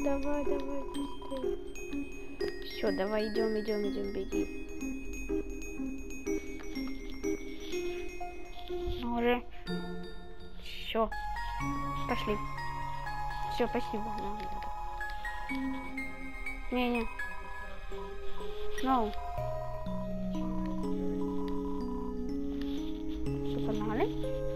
Давай, давай, быстрее. Все, давай, идем, беги. Ну уже. Все. Пошли. Все, спасибо. Не. No. Все, погнали.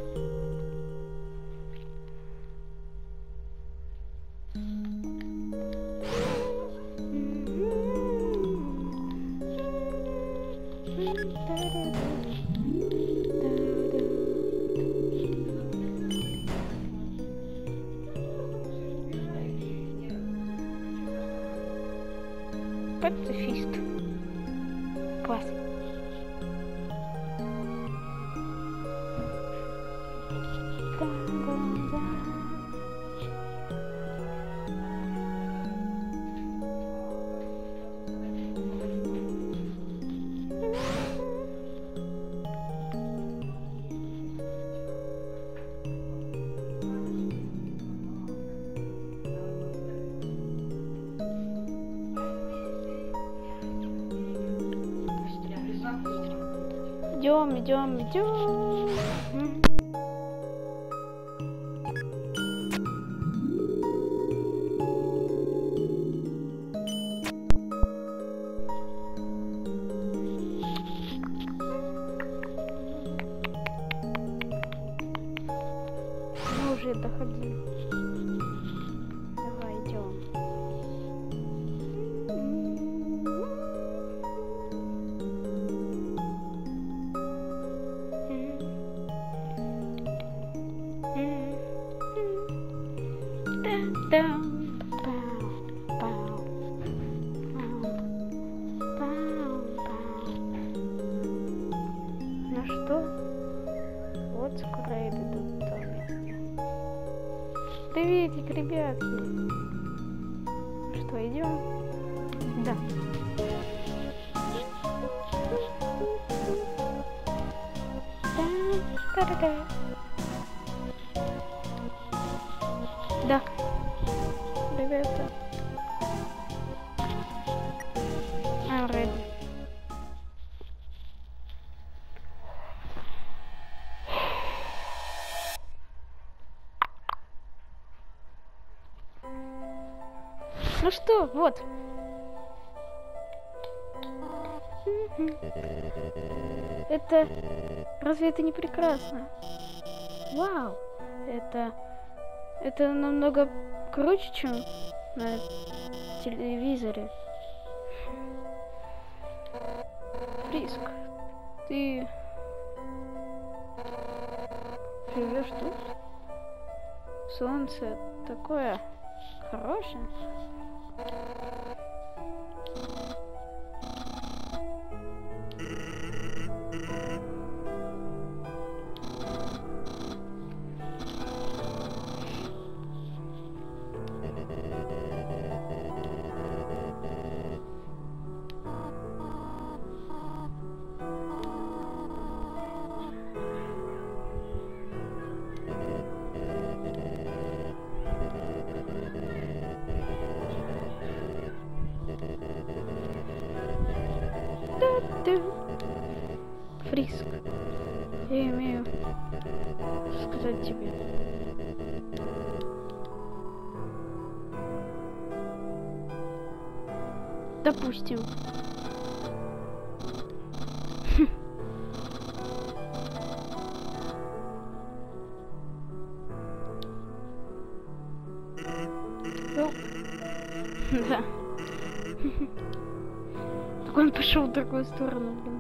Пацифист. Класс. Идем. Мы уже доходим. Давай, идем. Ну что? Вот скоро я иду до места. Приветик, ребятки. Что, идем? Да. Да. Ребята. I'm ready. Ну что, вот. Это... Разве это не прекрасно? Вау! Это намного круче, чем на телевизоре. Фриск, ты живешь тут? Солнце такое хорошее. Фриск, я имею сказать тебе. Допустим. Да. Так он пошел в другую сторону, блин.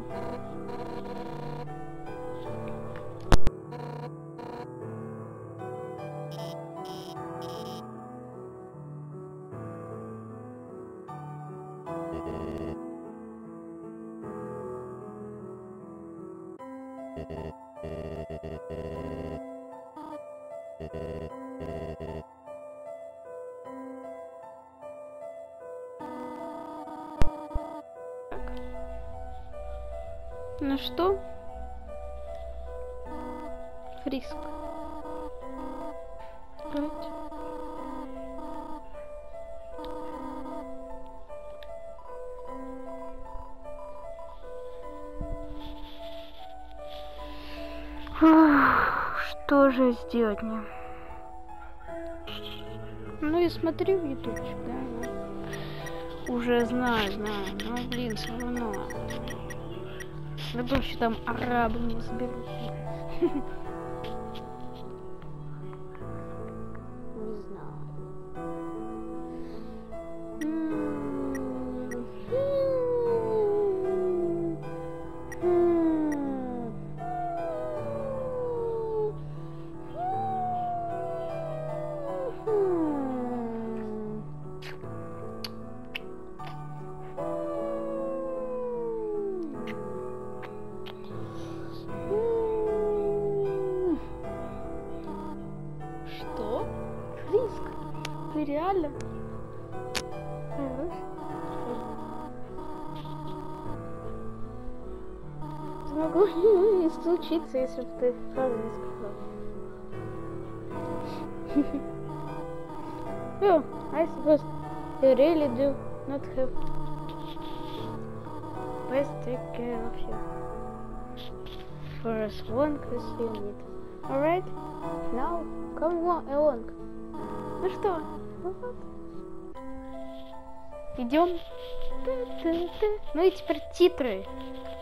Ну что? Фриск. тоже сделать мне. Ну и смотри в ютубчик, да. Уже знаю. Но, блин, все равно. Я думаю, что там арабы не соберут. Не знаю. Что? Риск? Ты реально? Могло не случиться, если бы ты сразу не сказал. Oh, I suppose you really do not have. Let's take care of you for as long as you need. Alright? Now, come along. Ну что? Вот. Идем. Ну и теперь титры.